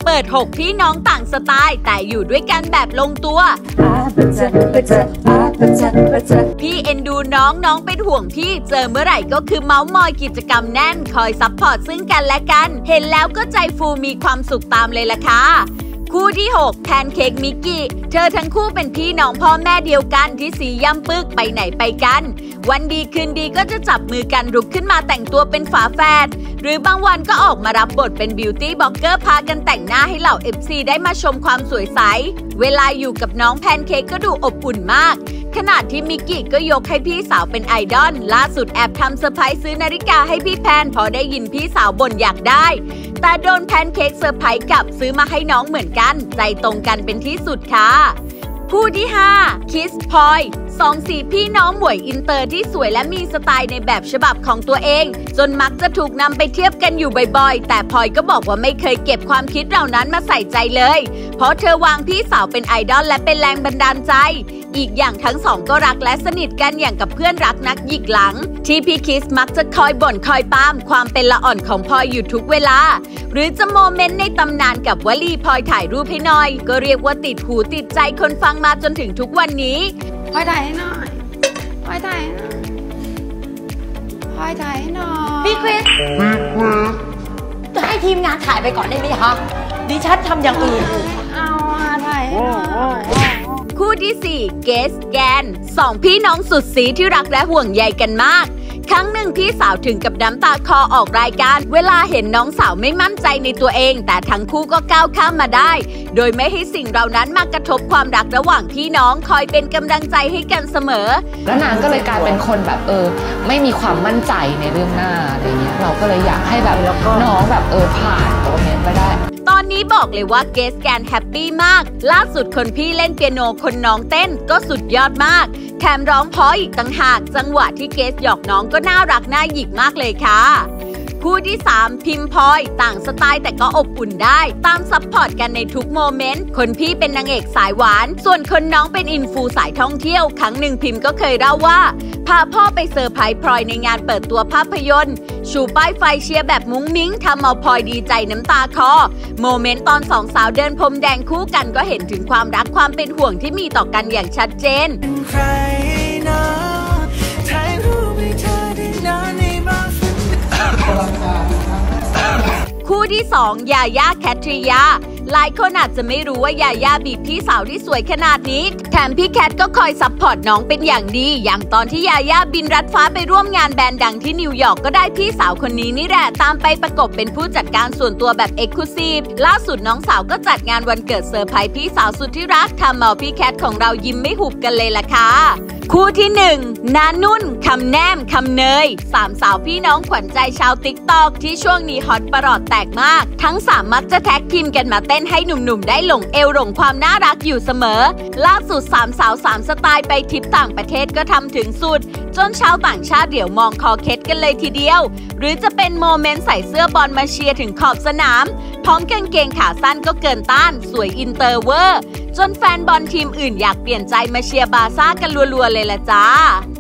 เปิด6พี่น้องต่างสไตล์แต่อยู่ด้วยกันแบบลงตัวพี่เอ็นดูน้องเป็นห่วงพี่เจอเมื่อไหร่ก็คือเมาส์มอยกิจกรรมแน่นคอยซัพพอร์ตซึ่งกันและกันเห็นแล้วก็ใจฟูมีความสุขตามเลยล่ะค่ะคู่ที่6แพนเค้กมิกกี้เธอทั้งคู่เป็นพี่น้องพ่อแม่เดียวกันที่สีย่ำปึกไปไหนไปกันวันดีคืนดีก็จะจับมือกันลุกขึ้นมาแต่งตัวเป็นฝาแฝดหรือบางวันก็ออกมารับบทเป็นบิวตี้บล็อกเกอร์พากันแต่งหน้าให้เหล่า FC ได้มาชมความสวยใสเวลาอยู่กับน้องแพนเค้กก็ดูอบอุ่นมากขณะที่มิกกี้ก็ยกให้พี่สาวเป็นไอดอลล่าสุดแอบทำเซอร์ไพรส์ซื้อนาฬิกาให้พี่แพนพอได้ยินพี่สาวบ่นอยากได้แต่โดนแพนเค้กเซอร์ไพรส์กลับซื้อมาให้น้องเหมือนกันใจตรงกันเป็นที่สุดค่ะคู่ที่5คิสพลอย2 พี่น้องหมวยอินเตอร์ที่สวยและมีสไตล์ในแบบฉบับของตัวเองจนมักจะถูกนำไปเทียบกันอยู่บ่อยๆแต่พลอยก็บอกว่าไม่เคยเก็บความคิดเหล่านั้นมาใส่ใจเลยเพราะเธอวางพี่สาวเป็นไอดอลและเป็นแรงบันดาลใจอีกอย่างทั้งสองก็รักและสนิทกันอย่างกับเพื่อนรักนักหยิกหลังที่พี่คิสมักจะคอยบ่นคอยปามความเป็นละอ่อนของพลอยอยู่ทุกเวลาหรือจะโมเมนต์ในตำนานกับวลีพลอยถ่ายรูปให้หน่อยก็เรียกว่าติดหูติดใจคนฟังมาจนถึงทุกวันนี้พลอยถ่ายให้หน่อยพลอยถ่ายให้หน่อยพลอยถ่ายให้หน่อยพี่คริสจะให้ทีมงานถ่ายไปก่อนได้ไหมคะดิฉันทำอย่างอื่นเอาถ่ายให้หน่อยคู่ที่4เกสแกน2พี่น้องสุดสีที่รักและห่วงใยกันมากครั้งหนึ่งพี่สาวถึงกับน้ำตาคลอออกรายการเวลาเห็นน้องสาวไม่มั่นใจในตัวเองแต่ทั้งคู่ก็ก้าวข้ามมาได้โดยไม่ให้สิ่งเหล่านั้นมากระทบความรักระหว่างพี่น้องคอยเป็นกำลังใจให้กันเสมอแล้วนางก็เลยกลายเป็นคนแบบไม่มีความมั่นใจในเรื่องหน้าอะไรเงี้ยเราก็เลยอยากให้แบบน้องแบบผ่านตรงนี้ไปได้ตอนนี้บอกเลยว่าเกสแกนแฮปปี้มากล่าสุดคนพี่เล่นเปียโนคนน้องเต้นก็สุดยอดมากแถมร้องเพราะอีกต่างหากจังหวะที่เกสหยอกน้องก็น่ารักน่าหยิกมากเลยค่ะคู่ที่3พิมพลอยต่างสไตล์แต่ก็อบอุ่นได้ตามซัพพอร์ตกันในทุกโมเมนต์คนพี่เป็นนางเอกสายหวานส่วนคนน้องเป็นอินฟูสายท่องเที่ยวครั้งหนึ่งพิมก็เคยเล่าว่าพาพ่อไปเซอร์ไพรส์พลอยในงานเปิดตัวภาพยนตร์ชูป้ายไฟเชียร์แบบมุ้งมิ้งทำเอาพลอยดีใจน้ำตาคลอโมเมนต์ตอนสองสาวเดินพรมแดงคู่กันก็เห็นถึงความรักความเป็นห่วงที่มีต่อกันอย่างชัดเจนคู่ที่2ยาย่าแคทริยาหลายคนอาจจะไม่รู้ว่ายาย่าบีบพี่สาวที่สวยขนาดนี้แถมพี่แคทก็คอยซัพพอร์ตน้องเป็นอย่างดีอย่างตอนที่ยาย่าบินรัดฟ้าไปร่วมงานแบรนด์ดังที่นิวยอร์กก็ได้พี่สาวคนนี้นี่แหละตามไปประกบเป็นผู้จัดการส่วนตัวแบบเอ็กซ์คลูซีฟล่าสุดน้องสาวก็จัดงานวันเกิดเซอร์ไพรส์พี่สาวสุดที่รักทำเอาพี่แคทของเรายิ้มไม่หุบกันเลยล่ะค่ะคู่ที่1นานุ่นคำแนมคำเนย3สาวพี่น้องขวัญใจชาวติ๊กต็อกที่ช่วงนี้ฮอตประหลอดแตกมากทั้ง3มักจะแท็กทีมกันมาเต้นให้หนุ่มๆได้หลงเอวหลงความน่ารักอยู่เสมอล่าสุด3สาว3สไตล์ไปทริปต่างประเทศก็ทำถึงสุดจนชาวต่างชาติเดี๋ยวมองคอเคล็ดกันเลยทีเดียวหรือจะเป็นโมเมนต์ใส่เสื้อบอลมาเชียร์ถึงขอบสนามพร้อมกางเกงขาสั้นก็เกินต้านสวยอินเตอร์เวอร์จนแฟนบอลทีมอื่นอยากเปลี่ยนใจมาเชียร์บาร์ซ่ากันรัวๆเลยล่ะจ้า